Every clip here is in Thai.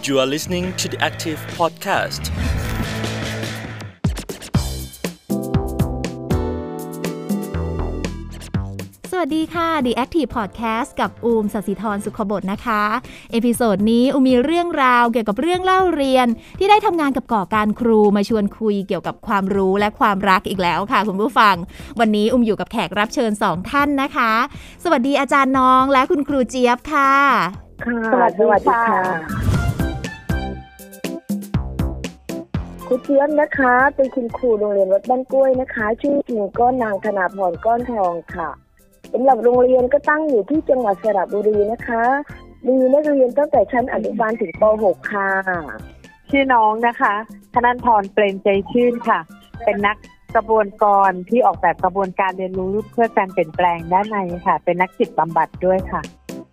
You are listening to the Active Podcast. สวัสดีค่ะ The Active Podcast กับอูม ศศิธร สุขบดนะคะเอพิโซดนี้อูมมีเรื่องราวเกี่ยวกับเรื่องเล่าเรียนที่ได้ทำงานกับก่อการครูมาชวนคุยเกี่ยวกับความรู้และความรักอีกแล้วค่ะคุณผู้ฟังวันนี้อูมอยู่กับแขกรับเชิญ2ท่านนะคะสวัสดีอาจารย์น้องและคุณครูเจี๊ยบค่ะสวัสดีค่ะครูเจี๊ยบนะคะเป็นคุณครูโรงเรียนวัดบ้านกล้วยนะคะชื่อจริงก็นางธนาพรก้อนทองค่ะสำหรับโรงเรียนก็ตั้งอยู่ที่จังหวัดสระบุรีนะคะมีนักเรียนตั้งแต่ชั้นอนุบาลถึงป .6 ค่ะชื่อน้องนะคะธนันทร เปรมใจชื่นค่ะเป็นนักกระบวนการที่ออกแบบกระบวนการเรียนรู้เพื่อการเปลี่ยนแปลงด้านในค่ะเป็นนักจิตบำบัดด้วยค่ะ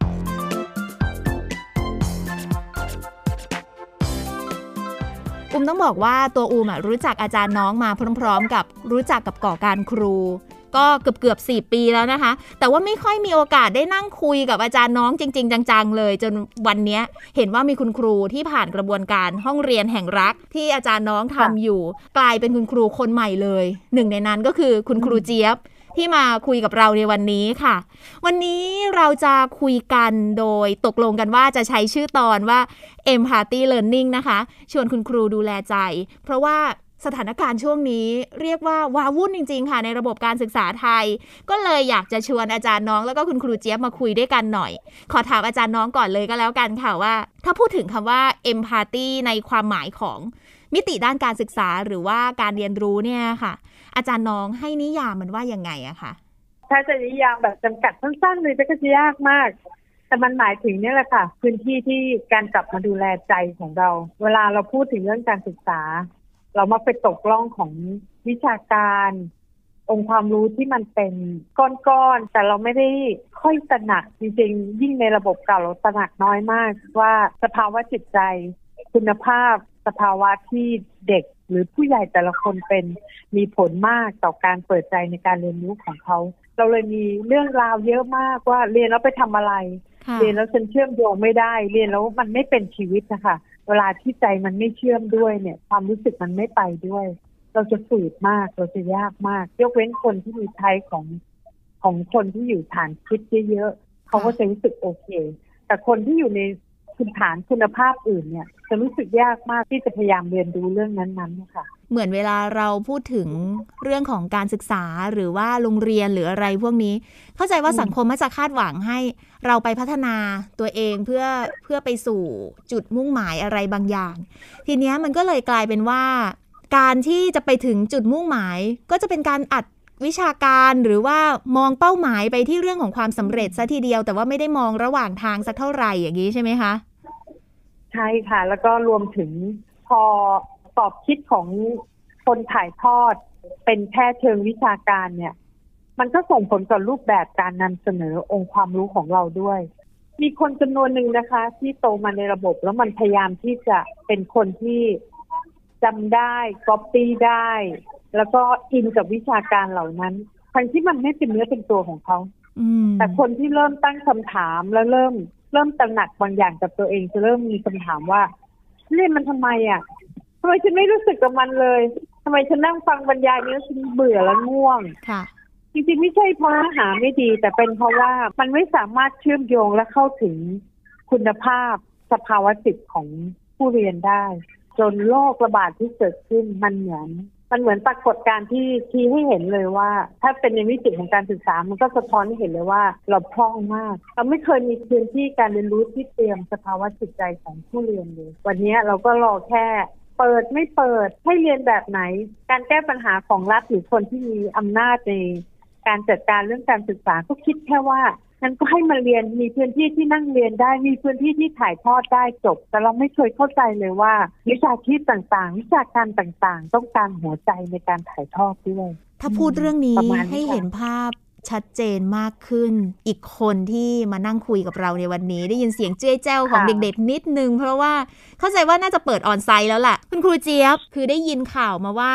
อูมต้องบอกว่าตัวอูมรู้จักอาจารย์น้องมาพร้อมๆกับรู้จักกับก่อการครูก็เกือบ4 ปีแล้วนะคะแต่ว่าไม่ค่อยมีโอกาสได้นั่งคุยกับอาจารย์น้องจริงๆจังๆเลยจนวันนี้เห็นว่ามีคุณครูที่ผ่านกระบวนการห้องเรียนแห่งรักที่อาจารย์น้องทำอยู่กลายเป็นคุณครูคนใหม่เลยหนึ่งในนั้นก็คือคุณครูเจี๊ยบที่มาคุยกับเราในวันนี้ค่ะวันนี้เราจะคุยกันโดยตกลงกันว่าจะใช้ชื่อตอนว่า Empathy Learning นะคะชวนคุณครูดูแลใจเพราะว่าสถานการณ์ช่วงนี้เรียกว่าว้าวุ่นจริงๆค่ะในระบบการศึกษาไทยก็เลยอยากจะชวนอาจารย์น้องแล้วก็คุณครูเจี๊ยบมาคุยด้วยกันหน่อยขอถามอาจารย์น้องก่อนเลยก็แล้วกันค่ะว่าถ้าพูดถึงคำว่า Empathy ในความหมายของมิติด้านการศึกษาหรือว่าการเรียนรู้เนี่ยค่ะอาจารย์น้องให้นิยามมันว่ายังไงอะคะถ้าจะนิยามแบบจำกัดสั้นๆเลยก็จะยากมากแต่มันหมายถึงนี่แหละค่ะพื้นที่ที่การกลับมาดูแลใจของเราเวลาเราพูดถึงเรื่องการศึกษาเรามักไปตกล่องของวิชาการองค์ความรู้ที่มันเป็นก้อนๆแต่เราไม่ได้ค่อยตระหนักจริงๆยิ่งในระบบเก่าเราตระหนักน้อยมากว่าสภาวะจิตใจคุณภาพสภาวะที่เด็กหรือผู้ใหญ่แต่ละคนเป็นมีผลมากต่อการเปิดใจในการเรียนรู้ของเขาเราเลยมีเรื่องราวเยอะมากว่าเรียนแล้วไปทำอะไรเรียนแล้วฉันเชื่อมโยงไม่ได้เรียนแล้วมันไม่เป็นชีวิตนะคะเวลาที่ใจมันไม่เชื่อมด้วยเนี่ยความรู้สึกมันไม่ไปด้วยเราจะฝืดมากเราจะยากมากยกเว้นคนที่มีไทป์ของคนที่อยู่ฐานคิดเยอะๆเขาก็จะรู้สึกโอเคแต่คนที่อยู่ในพื้นฐานคุณภาพอื่นเนี่ยจะรู้สึกยากมากที่จะพยายามเรียนรู้เรื่องนั้นๆนะคะเหมือนเวลาเราพูดถึงเรื่องของการศึกษาหรือว่าโรงเรียนหรืออะไรพวกนี้เข้าใจว่าสังคมมักจะคาดหวังให้เราไปพัฒนาตัวเองเพื่อไปสู่จุดมุ่งหมายอะไรบางอย่างทีเนี้ยมันก็เลยกลายเป็นว่าการที่จะไปถึงจุดมุ่งหมายก็จะเป็นการอัดวิชาการหรือว่ามองเป้าหมายไปที่เรื่องของความสำเร็จซะทีเดียวแต่ว่าไม่ได้มองระหว่างทางสักเท่าไหร่อย่างนี้ใช่ไหมคะใช่ค่ะแล้วก็รวมถึงพอสอบคิดของคนถ่ายทอดเป็นแค่เชิงวิชาการเนี่ยมันก็ส่งผลต่อรูปแบบการนำเสนอองค์ความรู้ของเราด้วยมีคนจำนวนหนึ่งนะคะที่โตมาในระบบแล้วมันพยายามที่จะเป็นคนที่จำได้ก๊อปปี้ได้แล้วก็อินกับวิชาการเหล่านั้นทั้งที่มันไม่เป็นเนื้อเป็นตัวของเขาแต่คนที่เริ่มตั้งคำถามแล้วเริ่มตระหนักบางอย่างกับตัวเองจะเริ่มมีคำถามว่าเรียนมันทำไมอ่ะทำไมฉันไม่รู้สึกกับมันเลยทำไมฉันนั่งฟังบรรยายนี้ฉันเบื่อและง่วงจริงๆไม่ใช่เพราะเนื้อหาไม่ดีแต่เป็นเพราะว่ามันไม่สามารถเชื่อมโยงและเข้าถึงคุณภาพสภาวะจิตของผู้เรียนได้จนโรคระบาดที่เกิดขึ้นมันเหมือนปรากฏการณ์ที่ชี้ให้เห็นเลยว่าถ้าเป็นในมิติของการศึกษามันก็สะท้อนให้เห็นเลยว่าเราพร่องมากเราไม่เคยมีพื้นที่การเรียนรู้ที่เตรียมสภาวะจิตใจของผู้เรียนเลยวันนี้เราก็รอแค่เปิดไม่เปิดให้เรียนแบบไหนการแก้ปัญหาของรัฐหรือคนที่มีอำนาจในการจัดการเรื่องการศึกษาก็คิดแค่ว่านั้นก็ให้มาเรียนมีพื้นที่ที่นั่งเรียนได้มีพื้นที่ที่ถ่ายทอดได้จบแต่เราไม่เคยเข้าใจเลยว่าวิชาชีพต่างๆวิชาการต่างๆต้องการหัวใจในการถ่ายทอดด้วยถ้าพูดเรื่องนี้ให้เห็นภาพชัดเจนมากขึ้นอีกคนที่มานั่งคุยกับเราในวันนี้ได้ยินเสียงเจ้ยแจ้วของเด็กๆนิดนึงเพราะว่าเข้าใจว่าน่าจะเปิดออนไซต์แล้วล่ะคุณครูเจี๊ยบคือได้ยินข่าวมาว่า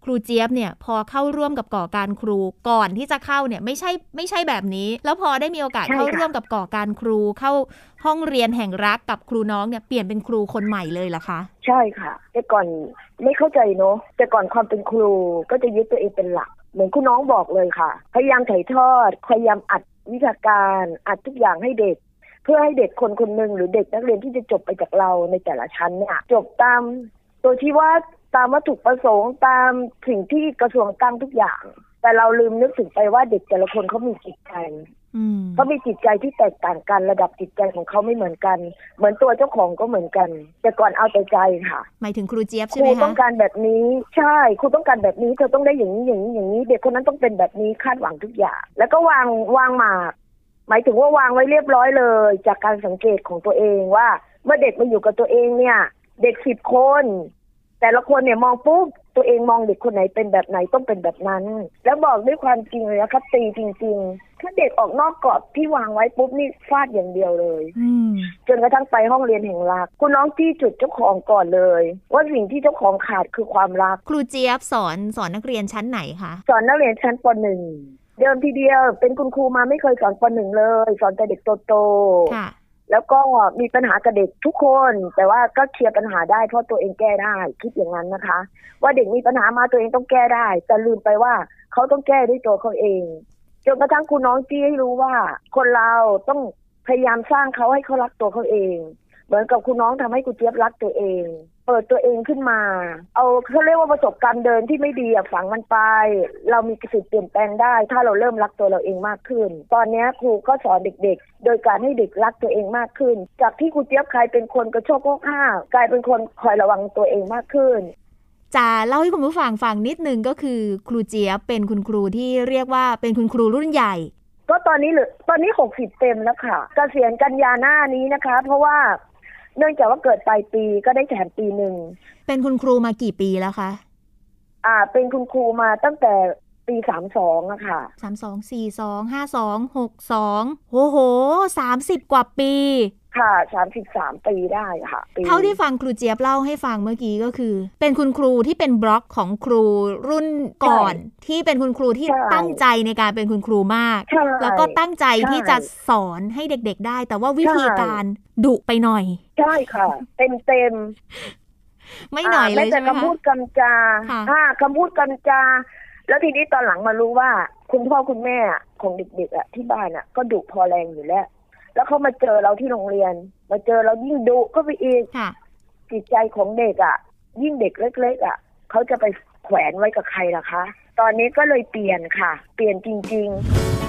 ครูเจี๊ยบเนี่ยพอเข้าร่วมกับก่อการครูก่อนที่จะเข้าเนี่ยไม่ใช่แบบนี้แล้วพอได้มีโอกาสเข้าร่วมกับก่อการครูเข้าห้องเรียนแห่งรักกับครูน้องเนี่ยเปลี่ยนเป็นครูคนใหม่เลยเหรอคะใช่ค่ะแต่ก่อนไม่เข้าใจเนาะแต่ก่อนความเป็นครูก็จะยึดตัวเองเป็นหลักเหมือนคุณน้องบอกเลยค่ะพยายามถ่ายทอดพยายามอัดวิชาการอัดทุกอย่างให้เด็กเพื่อให้เด็กคนหนึ่งหรือเด็กนักเรียนที่จะจบไปจากเราในแต่ละชั้นเนี่ยจบตามตัวที่ว่าตามวัตถุประสงค์ตามสิ่งที่กระทรวงตั้งทุกอย่างแต่เราลืมนึกถึงไปว่าเด็กแต่ละคนเขามีจิตใจเขามีจิตใจที่แตกต่างกันระดับจิตใจของเขาไม่เหมือนกันเหมือนตัวเจ้าของก็เหมือนกันแต่ก่อนเอาแต่ใจค่ะหมายถึงครูเจี๊ยบใช่ไหมคะครูต้องการแบบนี้ใช่ครูต้องการแบบนี้เธอต้องได้อย่างนี้เด็กคนนั้นต้องเป็นแบบนี้คาดหวังทุกอย่างแล้วก็วางหมากหมายถึงว่าวางไว้เรียบร้อยเลยจากการสังเกตของตัวเองว่าเมื่อเด็กมาอยู่กับตัวเองเนี่ยเด็ก10 คนแต่ละคนเนี่ยมองปุ๊บตัวเองมองเด็กคนไหนเป็นแบบไหนต้องเป็นแบบนั้นแล้วบอกด้วยความจริงเลยนะคะตีจริงๆถ้าเด็กออกนอกกรอบที่วางไว้ปุ๊บนี่ฟาดอย่างเดียวเลยจนกระทั่งไปห้องเรียนแห่งรักคุณน้องที่จุดเจ้าของก่อนเลยว่าสิ่งที่เจ้าของขาดคือความรักครูเจี๊ยบสอนนักเรียนชั้นไหนคะสอนนักเรียนชั้นป .1 เดิมทีเดียวเป็นคุณครูมาไม่เคยสอนป .1 เลยสอนแต่เด็กโตๆค่ะแล้วก็มีปัญหากับเด็กทุกคนแต่ว่าก็เคลียร์ปัญหาได้เพราะตัวเองแก้ได้คิดอย่างนั้นนะคะว่าเด็กมีปัญหามาตัวเองต้องแก้ได้แต่ลืมไปว่าเขาต้องแก้ด้วยตัวเขาเองจนกระทั่งคุณน้องจี้ให้รู้ว่าคนเราต้องพยายามสร้างเขาให้เขารักตัวเขาเองเหมือนกับคุณน้องทำให้คุณเจี๊ยบรักตัวเองเปิดตัวเองขึ้นมาเอาเขาเรียกว่าประสบการณ์เดินที่ไม่ดีฝังมันไปเรามีสิทธิ์เปลี่ยนแปลงได้ถ้าเราเริ่มรักตัวเราเองมากขึ้นตอนนี้ครูก็สอนเด็กๆโดยการให้เด็กรักตัวเองมากขึ้นจากที่ครูเจี๊ยบเคยเป็นคนกระโชกโคกห้าวกลายเป็นคนคอยระวังตัวเองมากขึ้นจะเล่าให้คุณผู้ฟังฟังนิดนึงก็คือครูเจี๊ยบเป็นคุณครูที่เรียกว่าเป็นคุณครูรุ่นใหญ่ก็ตอนนี้60เต็มแล้วค่ะเกษียณกันยาหน้านี้นะคะเพราะว่าเนื่องจากว่าเกิดปลายปีก็ได้แถมปีหนึ่งเป็นคุณครูมากี่ปีแล้วคะเป็นคุณครูมาตั้งแต่ปี32อะค่ะ 32 42 52 62โอ้โห30กว่าปีค่ะ33ปีได้ค่ะเท่าที่ฟังครูเจี๊ยบเล่าให้ฟังเมื่อกี้ก็คือเป็นคุณครูที่เป็นบล็อกของครูรุ่นก่อนที่เป็นคุณครูที่ตั้งใจในการเป็นคุณครูมากแล้วก็ตั้งใจที่จะสอนให้เด็กๆได้แต่ว่าวิธีการดุไปหน่อยใช่ค่ะเต็มไม่หน่อยเลยใช่ไหมคะคำพูดกำจาคำพูดกำจาแล้วทีนี้ตอนหลังมารู้ว่าคุณพ่อคุณแม่ของเด็กๆที่บ้านก็ดุพอแรงอยู่แล้วเขามาเจอเราที่โรงเรียนมาเจอเรายิ่งดุก็ไปอีกจิตใจของเด็กยิ่งเด็กเล็กๆเขาจะไปแขวนไว้กับใครล่ะคะตอนนี้ก็เลยเปลี่ยนค่ะเปลี่ยนจริงๆ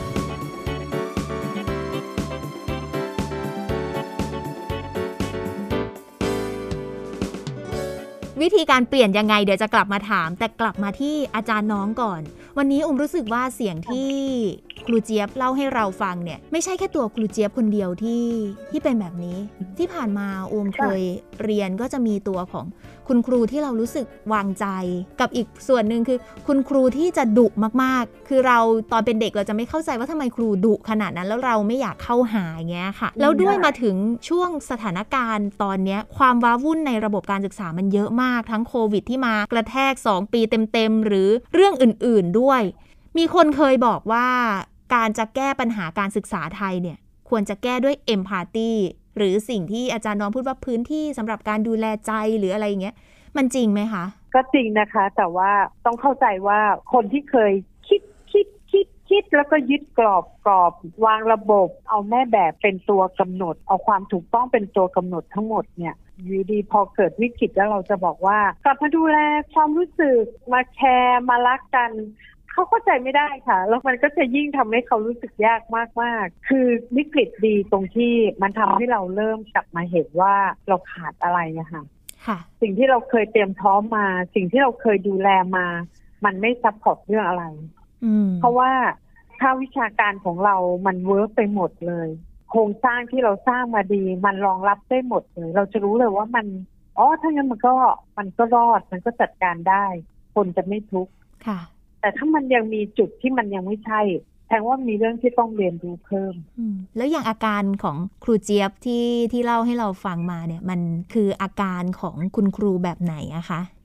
วิธีการเปลี่ยนยังไงเดี๋ยวจะกลับมาถามแต่กลับมาที่อาจารย์น้องก่อนวันนี้รู้สึกว่าเสียงที่ครูเจี๊ยบเล่าให้เราฟังเนี่ยไม่ใช่แค่ตัวครูเจี๊ยบคนเดียวที่เป็นแบบนี้ที่ผ่านมาเคยเรียนก็จะมีตัวของคุณครูที่เรารู้สึกวางใจกับอีกส่วนหนึ่งคือคุณครูที่จะดุมากๆคือเราตอนเป็นเด็กเราจะไม่เข้าใจว่าทำไมครูดุขนาดนั้นแล้วเราไม่อยากเข้าหาอย่างเงี้ยค่ะแล้วด้วยมาถึงช่วงสถานการณ์ตอนนี้ความว้าวุ่นในระบบการศึกษามันเยอะมากทั้งโควิดที่มากระแทก2ปีเต็มๆหรือเรื่องอื่นๆด้วยมีคนเคยบอกว่าการจะแก้ปัญหาการศึกษาไทยเนี่ยควรจะแก้ด้วยเอมพาธีหรือสิ่งที่อาจารย์น้องพูดว่าพื้นที่สำหรับการดูแลใจหรืออะไรอย่างเงี้ยมันจริงไหมคะก็จริงนะคะแต่ว่าต้องเข้าใจว่าคนที่เคยคิดแล้วก็ยึดกรอบวางระบบเอาแม่แบบเป็นตัวกำหนดเอาความถูกต้องเป็นตัวกำหนดทั้งหมดเนี่ยอยู่ดีพอเกิดวิกฤตแล้วเราจะบอกว่ากลับมาดูแลความรู้สึกมาแคร์มารักกันเขาเข้าใจไม่ได้ค่ะแล้วมันก็จะยิ่งทำให้เขารู้สึกยากมากๆคือวิกฤตดีตรงที่มันทำให้เราเริ่มกลับมาเห็นว่าเราขาดอะไรนะคะสิ่งที่เราเคยเตรียมพร้อมมาสิ่งที่เราเคยดูแลมามันไม่ซัพพอร์ตเรื่องอะไรเพราะว่าถ้าวิชาการของเรามันเวิร์กไปหมดเลยโครงสร้างที่เราสร้างมาดีมันรองรับได้หมดเลยเราจะรู้เลยว่ามันถ้างั้นมันก็รอดมันก็จัดการได้คนจะไม่ทุกข์แต่ถ้ามันยังมีจุดที่มันยังไม่ใช่แสดงว่ามีเรื่องที่ต้องเรียนรู้เพิ่มแล้วอย่างอาการของครูเจี๊ยบที่เล่าให้เราฟังมาเนี่ยมันคืออาการของคุณครูแบบไหนอะคะ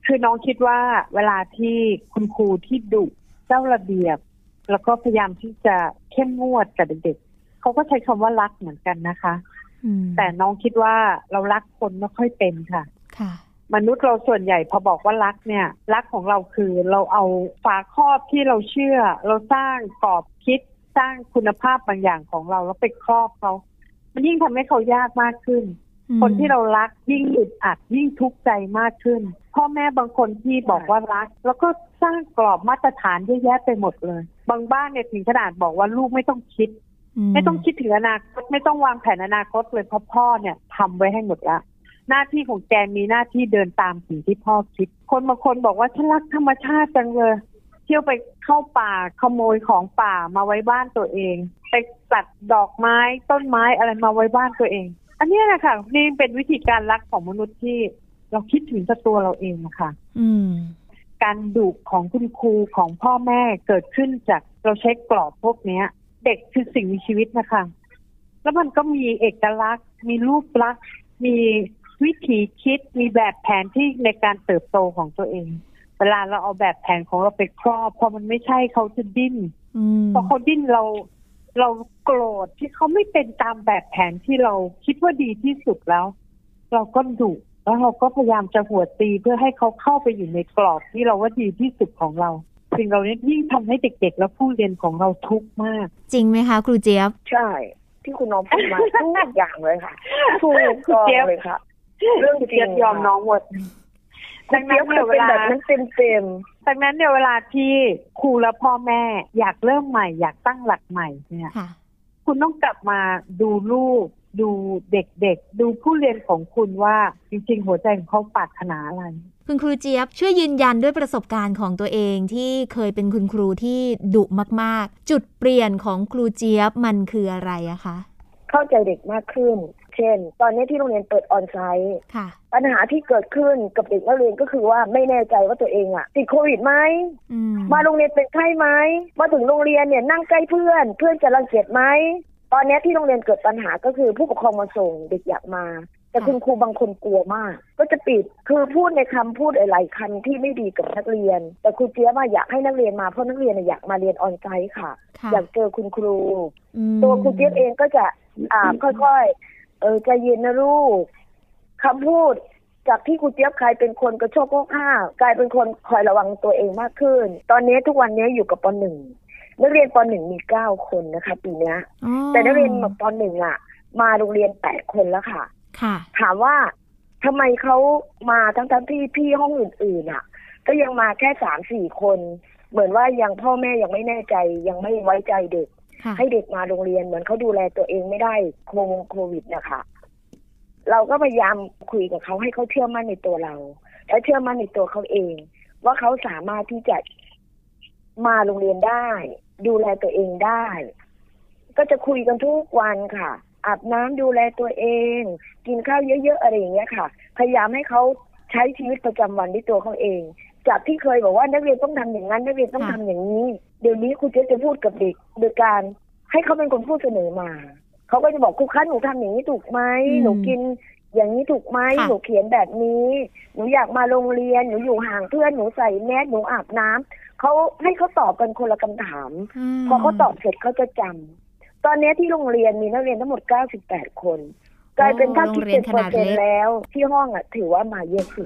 คือน้องคิดว่าเวลาที่คุณครูที่ดุเจ้าระเบียบแล้วก็พยายามที่จะเข้มงวดกับเด็กๆเขาก็ใช้คำว่ารักเหมือนกันนะคะแต่น้องคิดว่าเรารักคนไม่ค่อยเป็นค่ะมนุษย์เราส่วนใหญ่พอบอกว่ารักเนี่ยรักของเราคือเราเอาฝาครอบที่เราเชื่อเราสร้างกรอบคิดสร้างคุณภาพบางอย่างของเราแล้วไปครอบเขามันยิ่งทำให้เขายากมากขึ้นคนที่เรารักยิ่งอึดอัดยิ่งทุกข์ใจมากขึ้นพ่อแม่บางคนที่บอกว่ารักแล้วก็สร้างกรอบมาตรฐานเยอะแยะไปหมดเลยบางบ้านเนี่ยถึงขนาดบอกว่าลูกไม่ต้องคิดถึงอนาคตไม่ต้องวางแผนอนาคตเลยเพราะพ่อเนี่ยทำไว้ให้หมดแล้วหน้าที่ของแกมีหน้าที่เดินตามสิ่งที่พ่อคิดคนบางคนบอกว่าฉันรักธรรมชาติจังเลยเที่ยวไปเข้าป่าขโมยของป่ามาไว้บ้านตัวเองไปตัดดอกไม้ต้นไม้อะไรมาไว้บ้านตัวเองอันนี้นะคะนี่เป็นวิธีการรักของมนุษย์ที่เราคิดถึงตัวเราเองนะคะการดุของคุณครูของพ่อแม่เกิดขึ้นจากเราใช้กรอบพวกนี้เด็กคือสิ่งมีชีวิตนะคะแล้วมันก็มีเอกลักษณ์มีรูปลักษณ์มีวิธีคิดมีแบบแผนที่ในการเติบโตของตัวเองเวลาเราเอาแบบแผนของเราไปครอบพอมันไม่ใช่เขาจะดิ้นพอเขาดิ้นเราโกรธที่เขาไม่เป็นตามแบบแผนที่เราคิดว่าดีที่สุดแล้วเราก็ดุแล้วเราก็พยายามจะหัวตีเพื่อให้เขาเข้าไปอยู่ในกรอบที่เราว่าดีที่สุดของเราสิ่งเรานี้ยิ่งทำให้เด็กๆและผู้เรียนของเราทุกข์มากจริงไหมคะครูเจี๊ยบใช่ที่คุณน้องพูดมาทุกอย่างเลยค่ะถูกต้องเลยค่ะเรื่องจริงยอมน้องหมดดังนั้นเนี่ยเวลานั้นเต็มดังนั้นเนี่ยเวลาที่ครูและพ่อแม่อยากเริ่มใหม่อยากตั้งหลักใหม่เนี่ยคุณต้องกลับมาดูลูกดูเด็กๆดูผู้เรียนของคุณว่าจริงๆหัวใจของเขาปรารถนาอะไรคุณครูเจี๊ยบช่วยยืนยันด้วยประสบการณ์ของตัวเองที่เคยเป็นคุณครูที่ดุมากๆจุดเปลี่ยนของครูเจี๊ยบมันคืออะไรอะคะเข้าใจเด็กมากขึ้นเช่นตอนนี้ที่โรงเรียนเปิดออนไซต์ปัญหาที่เกิดขึ้นกับเด็กนักเรียนก็คือว่าไม่แน่ใจว่าตัวเองอะติดโควิดไหมมาโรงเรียนเป็นไข้ไหมมาถึงโรงเรียนเนี่ยนั่งใกล้เพื่อนจะรังเกียจไหมตอนนี้ที่โรงเรียนเกิดปัญหาก็คือผู้ปกครองมาส่งเด็กอยากมาแต่คุณครูบางคนกลัวมากก็จะปิดคือพูดในคำพูดหลายๆคำที่ไม่ดีกับนักเรียนแต่ครูเจี๊ยบอยากให้นักเรียนมาเพราะนักเรียนอยากมาเรียนออนไซต์ค่ะอยากเจอคุณครูตัวครูเจี๊ยบเองก็จะค่อยๆใจเย็นนะลูกคำพูดจากที่ครูเจี๊ยบใครเป็นคนกระโชกโคกห้ากลายเป็นคนคอยระวังตัวเองมากขึ้นตอนนี้ทุกวันนี้อยู่กับป .1 นักเรียนป .1 มี9คนนะคะปีนี้แต่นักเรียนป .1 อ่ะมาโรงเรียน8คนแล้วค่ะถามว่าทำไมเขามาทั้งที่พี่ห้องอื่นๆอ่ะก็ยังมาแค่ 3-4 คนเหมือนว่ายังพ่อแม่ยังไม่แน่ใจยังไม่ไว้ใจเด็กให้เด็กมาโรงเรียนเหมือนเขาดูแลตัวเองไม่ได้โควิดนะคะเราก็พยายามคุยกับเขาให้เขาเชื่อมั่นในตัวเราและเชื่อมั่นในตัวเขาเองว่าเขาสามารถที่จะมาโรงเรียนได้ดูแลตัวเองได้ก็จะคุยกันทุกวันค่ะอาบน้ำดูแลตัวเองกินข้าวเยอะๆอะไรอย่างเงี้ยค่ะพยายามให้เขาใช้ชีวิตประจำวันด้วยตัวเขาเองจากที่เคยบอกว่านักเรียนต้องทำอย่างนั้นนักเรียนต้องทำอย่างนี้เดี๋ยวนี้ครูเจ๊จะพูดกับเด็กโดยการให้เขาเป็นคนพูดเสนอมาเขาก็จะบอกครูคะหนูทำอย่างนี้ถูกไหมหนูกินอย่างนี้ถูกไหมหนูเขียนแบบนี้หนูอยากมาโรงเรียนหนูอยู่ห่างเพื่อนหนูใส่แมสหนูอาบน้ำเขาให้เขาตอบกันคนละคำถามพอเขาตอบเสร็จเขาจะจำตอนนี้ที่โรงเรียนมีนักเรียนทั้งหมด98คนกลายเป็นถ้าคิดเป็นเปอร์เซ็นต์แล้วที่ห้องอ่ะถือว่ามาเยอะสุด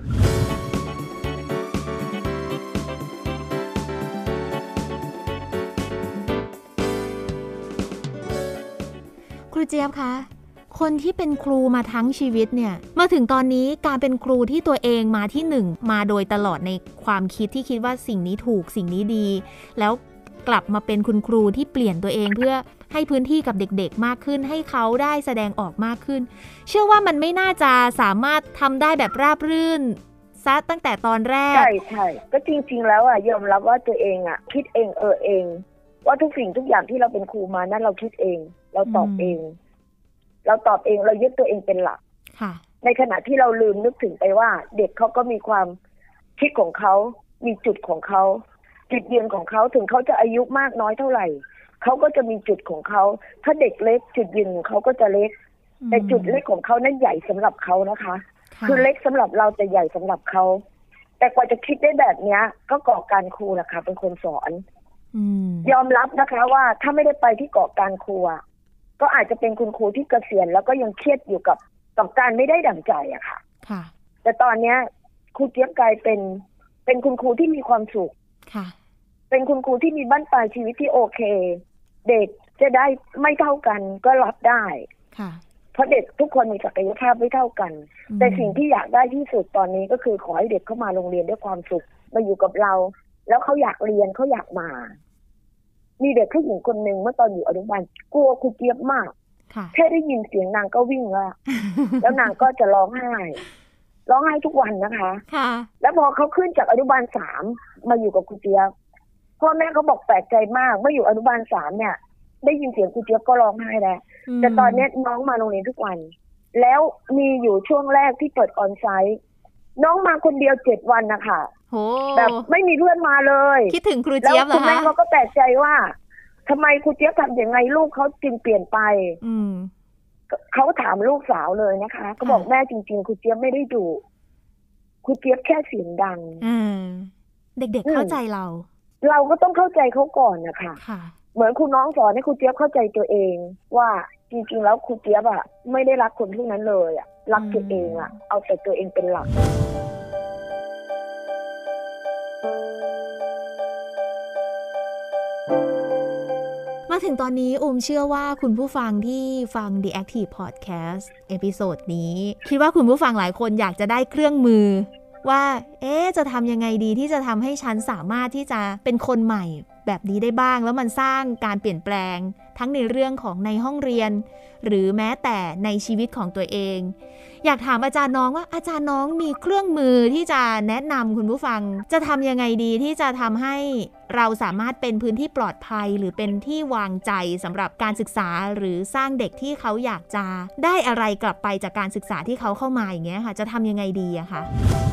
ครูเจี๊ยบคะคนที่เป็นครูมาทั้งชีวิตเนี่ยมาถึงตอนนี้การเป็นครูที่ตัวเองมาที่หนึ่งมาโดยตลอดในความคิดที่คิดว่าสิ่งนี้ถูกสิ่งนี้ดีแล้วกลับมาเป็นคุณครูที่เปลี่ยนตัวเองเพื่อให้พื้นที่กับเด็กๆมากขึ้นให้เขาได้แสดงออกมากขึ้นเชื่อว่ามันไม่น่าจะสามารถทำได้แบบราบรื่นซะตั้งแต่ตอนแรกใช่ก็จริงๆแล้วยอมรับว่าตัวเองคิดเองเองว่าทุกสิ่งทุกอย่างที่เราเป็นครูมานั้นเราคิดเองเราตอบเองเรายึดตัวเองเป็นหลักในขณะที่เราลืมนึกถึงไปว่าเด็กเขาก็มีความคิดของเขามีจุดของเขาจุดยืนของเขาถึงเขาจะอายุมากน้อยเท่าไหร่เขาก็จะมีจุดของเขาถ้าเด็กเล็กจุดยืนของเขาก็จะเล็กแต่จุดเล็กของเขานั้นใหญ่สำหรับเขานะคะคือเล็กสำหรับเราแต่ใหญ่สำหรับเขาแต่กว่าจะคิดได้แบบเนี้ยก็ก่อการครูแหละค่ะเป็นคนสอนยอมรับนะคะว่าถ้าไม่ได้ไปที่ก่อการครูก็อาจจะเป็นคุณครูที่เกษียณแล้วก็ยังเครียดอยู่กับการไม่ได้ดั่งใจอะค่ะแต่ตอนเนี้ยครูเจี๊ยบกลายเป็นคุณครูที่มีความสุขเป็นคุณครูที่มีบั้นปลายชีวิตที่โอเคเด็กจะได้ไม่เท่ากันก็รับได้เพราะเด็กทุกคนมีศักยภาพไม่เท่ากันแต่สิ่งที่อยากได้ที่สุดตอนนี้ก็คือขอให้เด็กเข้ามาโรงเรียนด้วยความสุขมาอยู่กับเราแล้วเขาอยากเรียนเขาอยากมามีเด็กผู้หญิงคนหนึ่งเมื่อตอนอยู่อนุบาลกลัวครูเจี๊ยบมากแค่ได้ยินเสียงนางก็วิ่งแล้วนางก็จะร้องไห้ทุกวันนะคะแล้วพอเขาขึ้นจากอนุบาล3มาอยู่กับครูเจี๊ยบพ่อแม่เขาบอกแปลกใจมากเมื่ออยู่อนุบาล3เนี่ยได้ยินเสียงครูเจี๊ยบก็ร้องไห้แล้วแต่ตอนนี้น้องมาโรงเรียนทุกวันแล้วมีอยู่ช่วงแรกที่เปิดออนไซต์น้องมาคนเดียว7 วันนะคะแบบไม่มีเพื่อนมาเลยคิดถึงครูเจี๊ยบเหรอคะแล้วคุณแม่เขาก็แปลกใจว่าทำไมครูเจี๊ยบทำอย่างไงลูกเขาจึงเปลี่ยนไปเขาถามลูกสาวเลยนะคะก็บอกแม่จริงๆครูเจี๊ยบไม่ได้ดุครูเจี๊ยบแค่เสียงดังเด็กๆเข้าใจเราก็ต้องเข้าใจเขาก่อนนะคะเหมือนครูน้องสอนให้ครูเจี๊ยบเข้าใจตัวเองว่าจริงๆแล้วครูเจี๊ยบไม่ได้รักคนพวกนั้นเลยรักตัวเองเอาแต่ตัวเองเป็นหลักมาถึงตอนนี้เชื่อว่าคุณผู้ฟังที่ฟัง The Active Podcast เอพิโซดนี้คิดว่าคุณผู้ฟังหลายคนอยากจะได้เครื่องมือว่าจะทำยังไงดีที่จะทำให้ฉันสามารถที่จะเป็นคนใหม่แบบนี้ได้บ้างแล้วมันสร้างการเปลี่ยนแปลงทั้งในเรื่องของในห้องเรียนหรือแม้แต่ในชีวิตของตัวเองอยากถามอาจารย์น้องว่าอาจารย์น้องมีเครื่องมือที่จะแนะนำคุณผู้ฟังจะทำยังไงดีที่จะทำให้เราสามารถเป็นพื้นที่ปลอดภัยหรือเป็นที่วางใจสำหรับการศึกษาหรือสร้างเด็กที่เขาอยากจะได้อะไรกลับไปจากการศึกษาที่เขาเข้ามาอย่างเงี้ยค่ะจะทำยังไงดีอะคะ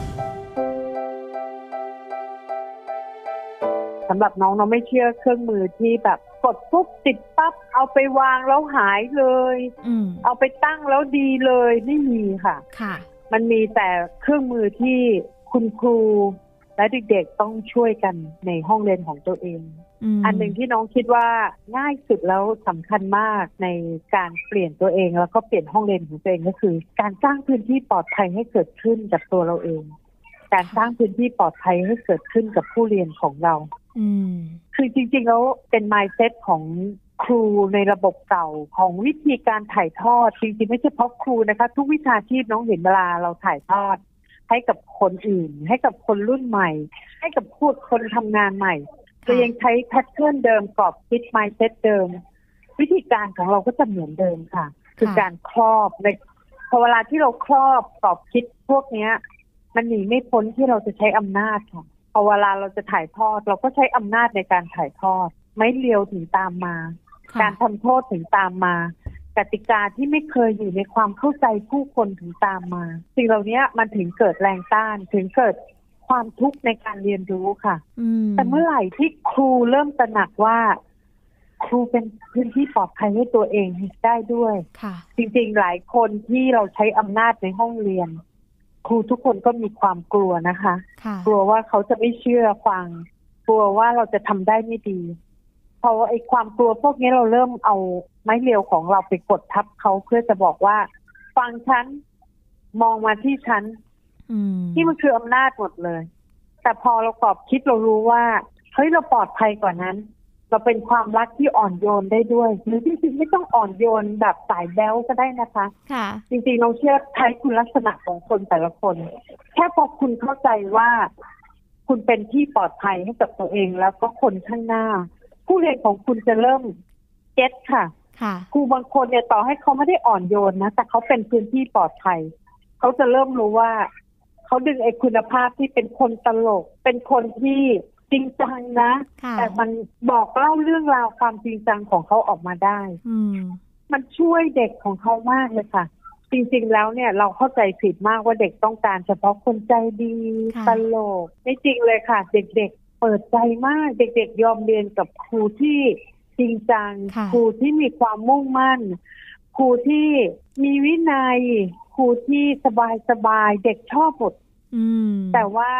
สำหรับน้องไม่เชื่อเครื่องมือที่แบบกดปุ๊บติดปั๊บเอาไปวางแล้วหายเลยเอาไปตั้งแล้วดีเลยไม่มีค่ะมันมีแต่เครื่องมือที่คุณครูและเด็กๆต้องช่วยกันในห้องเรียนของตัวเองอันหนึ่งที่น้องคิดว่าง่ายสุดแล้วสำคัญมากในการเปลี่ยนตัวเองแล้วก็เปลี่ยนห้องเรียนของตัวเองก็คือการสร้างพื้นที่ปลอดภัยให้เกิดขึ้นกับตัวเราเองการสร้างพื้นที่ปลอดภัยให้เกิดขึ้นกับผู้เรียนของเราคือจริงๆแล้วเป็น mindset ของครูในระบบเก่าของวิธีการถ่ายทอดจริงๆไม่ใช่เพราะครูนะคะทุกวิชาชีพน้องเห็นเวลาเราถ่ายทอดให้กับคนอื่นให้กับคนรุ่นใหม่ให้กับคนทำงานใหม่จะยังใช้แพทเทิร์นเดิมกรอบคิด mindset เดิมวิธีการของเราก็จะเหมือนเดิมค่ะคือการครอบในพอเวลาที่เราครอบกรอบคิดพวกนี้มันหนีไม่พ้นที่เราจะใช้อำนาจค่ะพอเวลาเราจะถ่ายทอดเราก็ใช้อำนาจในการถ่ายทอดไม่เลียวถึงตามมาการทำโทษถึงตามมากติกาที่ไม่เคยอยู่ในความเข้าใจผู้คนถึงตามมาสิ่งเหล่านี้มันถึงเกิดแรงต้านถึงเกิดความทุกข์ในการเรียนรู้ค่ะแต่เมื่อไหร่ที่ครูเริ่มตระหนักว่าครูเป็นพื้นที่ปลอดภัยให้ตัวเองได้ด้วยจริงๆหลายคนที่เราใช้อำนาจในห้องเรียนครูทุกคนก็มีความกลัวนะคะกลัวว่าเขาจะไม่เชื่อฟังกลัวว่าเราจะทำได้ไม่ดีเพราะไอ้ความกลัวพวกนี้เราเริ่มเอาไม้เรียวของเราไปกดทับเขาเพื่อจะบอกว่าฟังฉันมองมาที่ฉันที่มันคืออำนาจหมดเลยแต่พอเรากรอบคิดเรารู้ว่าเฮ้ยเราปลอดภัยกว่านั้นเราเป็นความรักที่อ่อนโยนได้ด้วยหรือจริงๆไม่ต้องอ่อนโยนแบบสายแบ๊วก็ได้นะคะจริงๆเราเชื่อใช้คุณลักษณะของคนแต่ละคนแค่พอคุณเข้าใจว่าคุณเป็นที่ปลอดภัยให้กับตัวเองแล้วก็คนข้างหน้าผู้เรียนของคุณจะเริ่มเก็ตค่ะครูบางคนเนี่ยต่อให้เขาไม่ได้อ่อนโยนนะแต่เขาเป็นพื้นที่ปลอดภัยเขาจะเริ่มรู้ว่าเขาดึงไอ้คุณภาพที่เป็นคนตลกเป็นคนที่จริงจังนะแต่มันบอกเล่าเรื่องราวความจริงจังของเขาออกมาได้มันช่วยเด็กของเขามากเลยค่ะจริงๆแล้วเนี่ยเราเข้าใจผิดมากว่าเด็กต้องการเฉพาะคนใจดีตลกไม่จริงเลยค่ะเด็กๆเปิดใจมากเด็กๆยอมเรียนกับครูที่จริงจังครูที่มีความมุ่งมั่นครูที่มีวินัยครูที่สบายๆเด็กชอบหมดแต่ว่า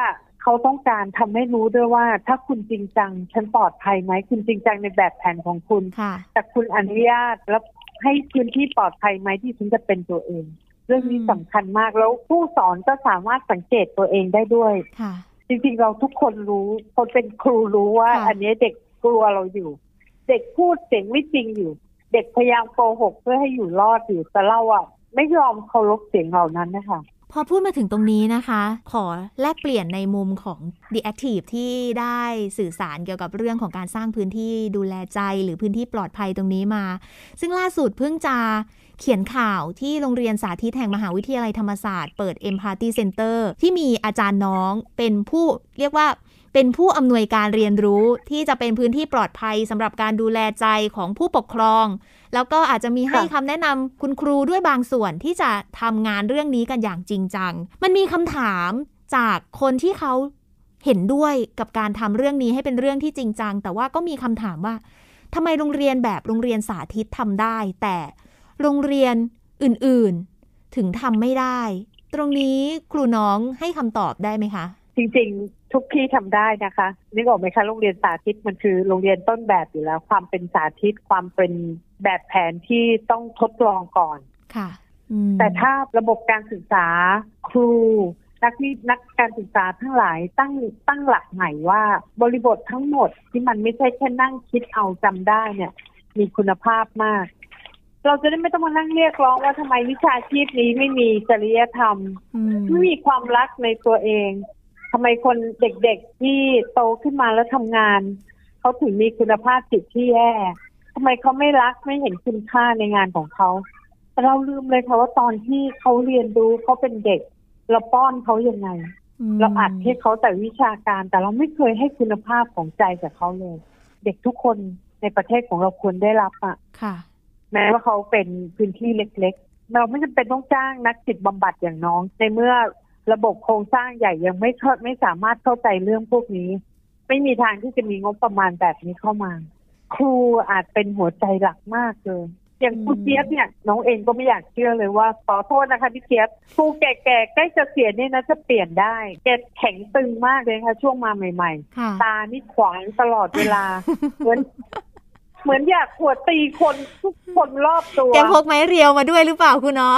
เขาต้องการทำให้รู้ด้วยว่าถ้าคุณจริงจังฉันปลอดภัยไหมคุณจริงจังในแบบแผนของคุณแต่คุณอนุญาตแล้วให้พื้นที่ปลอดภัยไหมที่ฉันจะเป็นตัวเองเรื่องนี้สำคัญมากแล้วผู้สอนก็สามารถสังเกตตัวเองได้ด้วยจริงๆเราทุกคนรู้คนเป็นครูรู้ว่าอันนี้เด็กกลัวเราอยู่เด็กพูดเสียงไม่จริงอยู่เด็กพยายามโกหกเพื่อให้อยู่รอดอยู่แต่เราอ่ะไม่ยอมเคารพเสียงเหล่านั้นนะคะพอพูดมาถึงตรงนี้นะคะขอแลกเปลี่ยนในมุมของ The Active ที่ได้สื่อสารเกี่ยวกับเรื่องของการสร้างพื้นที่ดูแลใจหรือพื้นที่ปลอดภัยตรงนี้มาซึ่งล่าสุดเพิ่งจะเขียนข่าวที่โรงเรียนสาธิตแห่งมหาวิทยาลัยธรรมศาสตร์เปิด Empathy Center ที่มีอาจารย์น้องเป็นผู้เรียกว่าเป็นผู้อำนวยการเรียนรู้ที่จะเป็นพื้นที่ปลอดภัยสำหรับการดูแลใจของผู้ปกครองแล้วก็อาจจะมีให้คำแนะนำคุณครูด้วยบางส่วนที่จะทำงานเรื่องนี้กันอย่างจริงจังมันมีคำถามจากคนที่เขาเห็นด้วยกับการทำเรื่องนี้ให้เป็นเรื่องที่จริงจังแต่ว่าก็มีคำถามว่าทำไมโรงเรียนแบบโรงเรียนสาธิตทำได้แต่โรงเรียนอื่นๆถึงทำไม่ได้ตรงนี้ครูน้องให้คำตอบได้ไหมคะจริงๆทุกที่ทำได้นะคะนึกออกไหมคะโรงเรียนสาธิตมันคือโรงเรียนต้นแบบอยู่แล้วความเป็นสาธิตความเป็นแบบแผนที่ต้องทดลองก่อนค่ะแต่ถ้าระบบการศึกษาครูนักการศึกษาทั้งหลายตั้งหลักใหม่ว่าบริบททั้งหมดที่มันไม่ใช่แค่นั่งคิดเอาจำได้เนี่ยมีคุณภาพมากเราจะได้ไม่ต้องมานั่งเรียกร้องว่าทำไมวิชาชีพนี้ไม่มีจริยธรรมไม่มีความรักในตัวเองทำไมคนเด็กๆที่โตขึ้นมาแล้วทำงานเขาถึงมีคุณภาพจิตที่แย่ทำไมเขาไม่รักไม่เห็นคุณค่าในงานของเขาแต่เราลืมเลยค่ะว่าตอนที่เขาเรียนรู้เขาเป็นเด็กเราป้อนเขายังไงเราอัดให้เขาแต่วิชาการแต่เราไม่เคยให้คุณภาพของใจกับเขาเลยเด็กทุกคนในประเทศของเราควรได้รับอ่ะแม้ว่าเขาเป็นพื้นที่เล็กๆเราไม่จำเป็นต้องจ้างนักจิตบำบัดอย่างน้องในเมื่อระบบโครงสร้างใหญ่ยังไม่สามารถเข้าใจเรื่องพวกนี้ไม่มีทางที่จะมีงบประมาณแบบนี้เข้ามาครูอาจเป็นหัวใจหลักมากเลยอย่างครูเจี๊ยบเนี่ยน้องเองก็ไม่อยากเชื่อเลยว่าขอโทษนะคะพี่เจี๊ยบครูแก่ๆใกล้จะเสียนี่นะจะเปลี่ยนได้แกแข็งตึงมากเลยค่ะช่วงมาใหม่ๆตานี่ขวางตลอดเวลา เหมือนอยากขวดตีคนทุกคนรอบตัวแกพกไม้เรียวมาด้วยหรือเปล่าคุณน้อง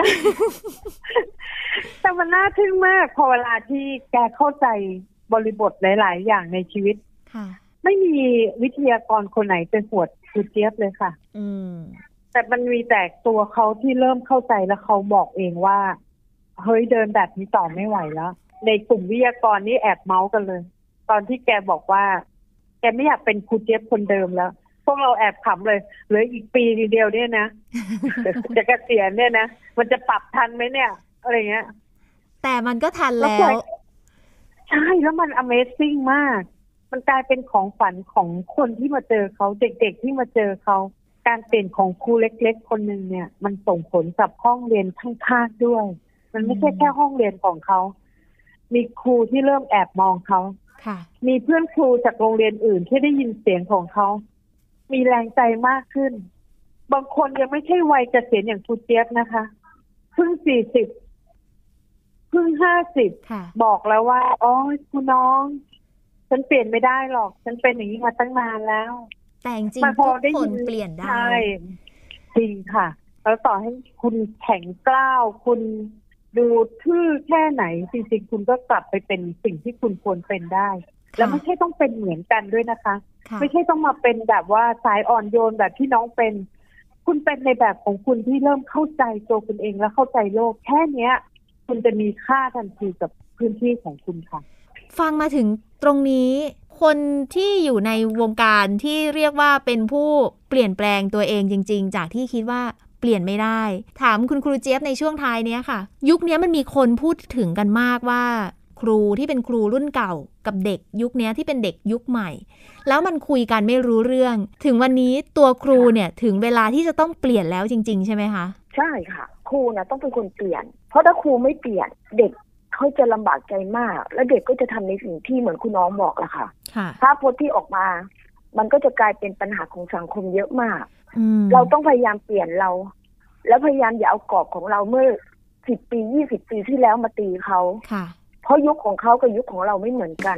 แต่มันน่าทึ่งมากพอเวลาที่แกเข้าใจบริบทหลายๆอย่างในชีวิตไม่มีวิทยากรคนไหนเป็นขวดครูเจี๊ยบเลยค่ะแต่มันมีแต่ตัวเขาที่เริ่มเข้าใจแล้วเขาบอกเองว่าเฮ้ยเดินแบบนี้ต่อไม่ไหวแล้วในกลุ่มวิทยากรนี่แอบเมาส์กันเลยตอนที่แกบอกว่าแกไม่อยากเป็นครูเจี๊ยบคนเดิมแล้วพวกเราแอบขำเลยเหลืออีกปีเดียวเนี่ยนะจะเกษียณเนี่ยนะมันจะปรับทันไหมเนี่ยอะไรเงี้ยแต่มันก็ทันแล้วใช่แล้วมัน Amazing มากมันกลายเป็นของฝันของคนที่มาเจอเขาเด็กๆที่มาเจอเขาการเปลี่ยนของครูเล็กๆคนนึงเนี่ยมันส่งผลกับห้องเรียนข้างๆด้วยมันไม่ใช่แค่ห้องเรียนของเขามีครูที่เริ่มแอบมองเขามีเพื่อนครูจากโรงเรียนอื่นที่ได้ยินเสียงของเขามีแรงใจมากขึ้นบางคนยังไม่ใช่วัยเกษียณอย่างครูเจี๊ยบนะคะเพิ่ง40เพิ่ง50บอกแล้วว่าอ๋อคุณน้องฉันเปลี่ยนไม่ได้หรอกฉันเป็นอย่างนี้มาตั้งนานแล้วแต่จริงทุกคนเปลี่ยนได้ใช่จริงค่ะแล้วต่อให้คุณแข็งกล้าวคุณดูทื่อแค่ไหนจริงๆคุณก็กลับไปเป็นสิ่งที่คุณควรเป็นได้แล้วไม่ใช่ต้องเป็นเหมือนกันด้วยนะคะไม่ใช่ต้องมาเป็นแบบว่าสายอ่อนโยนแบบที่น้องเป็นคุณเป็นในแบบของคุณที่เริ่มเข้าใจตัวคุณเองและเข้าใจโลกแค่เนี้ยคุณจะมีค่าทันทีกับพื้นที่ของคุณค่ะฟังมาถึงตรงนี้คนที่อยู่ในวงการที่เรียกว่าเป็นผู้เปลี่ยนแปลงตัวเองจริงๆจากที่คิดว่าเปลี่ยนไม่ได้ถามคุณครูเจี๊ยบในช่วงท้ายนี้ค่ะยุคนี้มันมีคนพูดถึงกันมากว่าครูที่เป็นครูรุ่นเก่ากับเด็กยุคนี้ที่เป็นเด็กยุคใหม่แล้วมันคุยกันไม่รู้เรื่องถึงวันนี้ตัวครูเนี่ยถึงเวลาที่จะต้องเปลี่ยนแล้วจริงๆใช่ไหมคะใช่ค่ะครูนะต้องเป็นคนเปลี่ยนเพราะถ้าครูไม่เปลี่ยนเด็กเขาจะลำบากใจมากและเด็กก็จะทำในสิ่งที่เหมือนคุณน้องบอกล่ะค่ะภาพพจน์ที่ออกมามันก็จะกลายเป็นปัญหาของสังคมเยอะมากเราต้องพยายามเปลี่ยนเราแล้วพยายามอย่าเอากรอบของเราเมื่อ10 ปี 20 ปีที่แล้วมาตีเขาเพราะราะยุคของเขากับยุคของเราไม่เหมือนกัน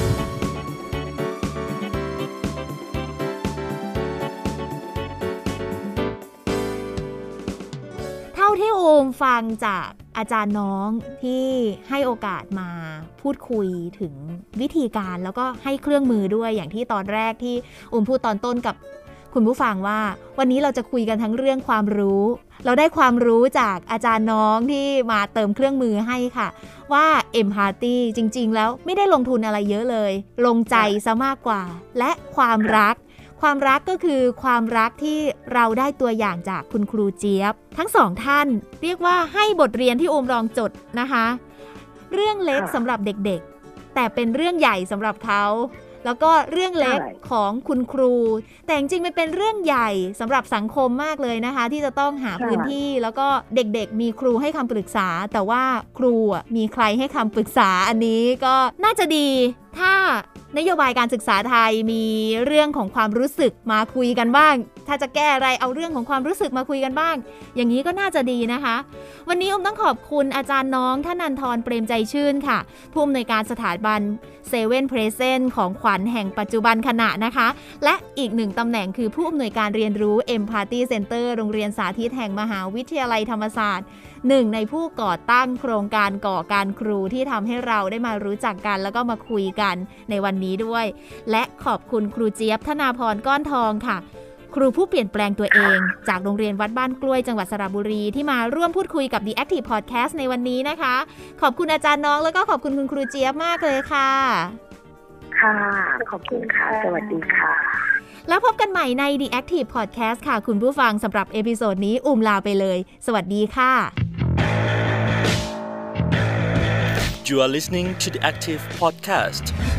เท่าที่โอมฟังจากอาจารย์น้องที่ให้โอกาสมาพูดคุยถึงวิธีการแล้วก็ให้เครื่องมือด้วยอย่างที่ตอนแรกที่โอมพูดตอนต้นกับคุณผู้ฟังว่าวันนี้เราจะคุยกันทั้งเรื่องความรู้เราได้ความรู้จากอาจารย์น้องที่มาเติมเครื่องมือให้ค่ะว่า Empathy จริงๆแล้วไม่ได้ลงทุนอะไรเยอะเลยลงใจซะมากกว่าและความรักก็คือความรักที่เราได้ตัวอย่างจากคุณครูเจี๊ยบทั้งสองท่านเรียกว่าให้บทเรียนที่โอมลองจดนะคะเรื่องเล็กสำหรับเด็กๆแต่เป็นเรื่องใหญ่สำหรับเขาแล้วก็เรื่องเล็กของคุณครูแต่จริงๆมันเป็นเรื่องใหญ่สำหรับสังคมมากเลยนะคะที่จะต้องหาพื้นที่แล้วก็เด็กๆมีครูให้คำปรึกษาแต่ว่าครูมีใครให้คำปรึกษาอันนี้ก็น่าจะดีถ้านโยบายการศึกษาไทยมีเรื่องของความรู้สึกมาคุยกันบ้างถ้าจะแก้อะไรเอาเรื่องของความรู้สึกมาคุยกันบ้างอย่างนี้ก็น่าจะดีนะคะวันนี้ต้องขอบคุณอาจารย์น้องธนันทรเปรมใจชื่นค่ะผู้อำนวยการสถาบันเซเว่นเพรเซนต์ของขวัญแห่งปัจจุบันขณะนะคะและอีกหนึ่งตำแหน่งคือผู้อำนวยการเรียนรู้ Empathy Center โรงเรียนสาธิตแห่งมหาวิทยาลัยธรรมศาสตร์หนึ่งในผู้ก่อตั้งโครงการก่อการครูที่ทำให้เราได้มารู้จักกันแล้วก็มาคุยกันในวันนี้ด้วยและขอบคุณครูเจี๊ยบธนาพรก้อนทองค่ะครูผู้เปลี่ยนแปลงตัวเองจากโรงเรียนวัดบ้านกล้วยจังหวัดสระบุรีที่มาร่วมพูดคุยกับ The Active Podcast ในวันนี้นะคะขอบคุณอาจารย์น้องแล้วก็ขอบคุณคุณครูเจี๊ยบมากเลยค่ะค่ะขอบคุณค่ะสวัสดีค่ะแล้วพบกันใหม่ใน The Active Podcast ค่ะคุณผู้ฟังสำหรับเอพิโซดนี้ลาไปเลยสวัสดีค่ะ You are listening to the Active Podcast